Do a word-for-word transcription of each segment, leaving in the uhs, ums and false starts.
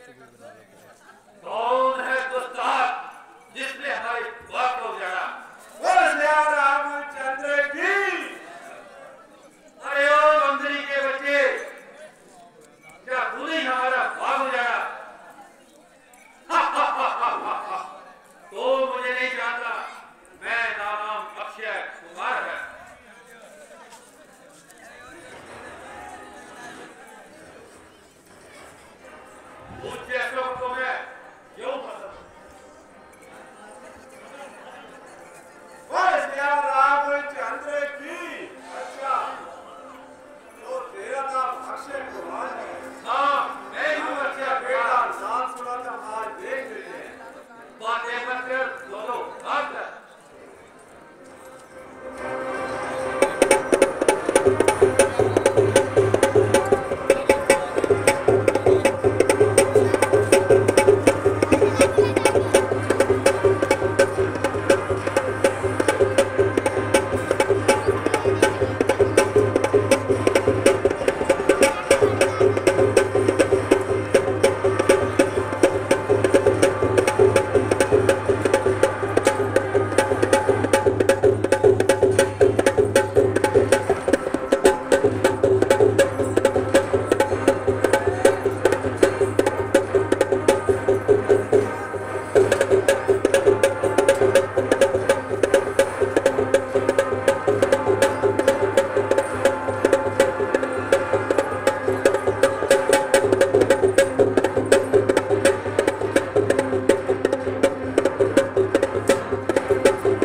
कौन है गुस्ताख जिसने हमारी बात को उजाड़ा? रामचंद्र की। अरे ओ मंत्री के बच्चे, क्या तूने हमारा बाग उजाड़ा? तो मुझे नहीं जानता, मैं नाम अक्षय कुमार है। उस जैसों को मैं क्यों पसंद? रामचंद्र की। अच्छा, तो तेरा नाम अक्षय कुमार है? हाँ, मैं ही हूँ अक्षय बेटा, कुमार। नाम सुना था, आज देख लेते हैं। बातें मत कर, दोनों बात कर।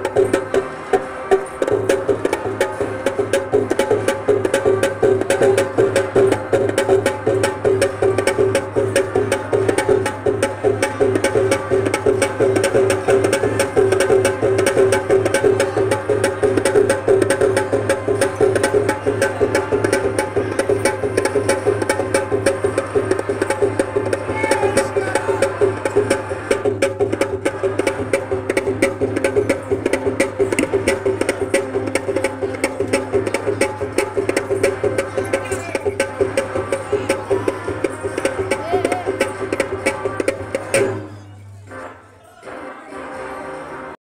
Thank you.